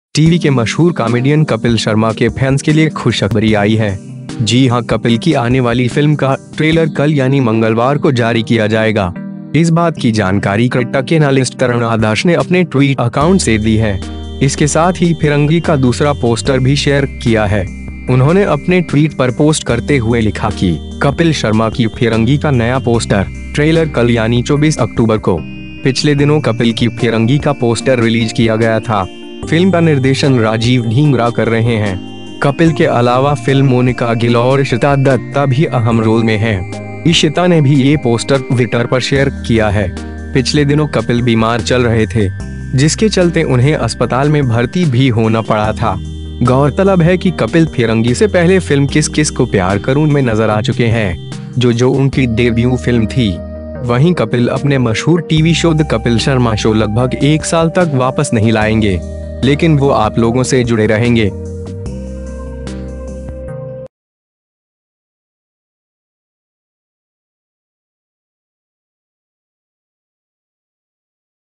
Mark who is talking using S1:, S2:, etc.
S1: TV के मशहूर comedian Kapil Sharma के फैंस के लिए खुशखबरी आई है। जी हां, कपिल की आने वाली फिल्म का ट्रेलर कल यानी मंगलवार को जारी किया जाएगा। इस बात की जानकारी क्रिकेट के एनालिस्ट तरुण आदर्श ने अपने ट्वीट अकाउंट से दी है। इसके साथ ही फिरंगी का दूसरा पोस्टर भी शेयर किया है। उन्होंने अपने ट्वीट पर पोस्ट करते हुए लिखा कि कपिल शर्मा की फिरंगी का नया पोस्टर ट्रेलर कल यानी 24 अक्टूबर को। पिछले दिनों कपिल की फिरंगी का पोस्टर रिलीज किया गया था। फिल्म का निर्देशन राजीव ढींगरा कर रहे हैं। कपिल के अलावा फिल्म मोनिका गिल और इशिता दत्ता भी अहम रोल में हैं। इशिता ने भी ये पोस्टर ट्विटर पर शेयर किया है। पिछले दिनों कपिल बीमार चल रहे थे, जिसके चलते उन्हें अस्पताल में भर्ती भी होना पड़ा था। गौरतलब है कि कपिल फिरंगी से पहले फिल्म किस किस को प्यार करूं में नजर आ चुके हैं, जो उनकी डेब्यू फिल्म थी। वहीं कपिल अपने मशहूर TV show the Kapil Sharma show लगभग 1 साल तक वापस नहीं लाएंगे, लेकिन वो आप लोगों से जुड़े रहेंगे।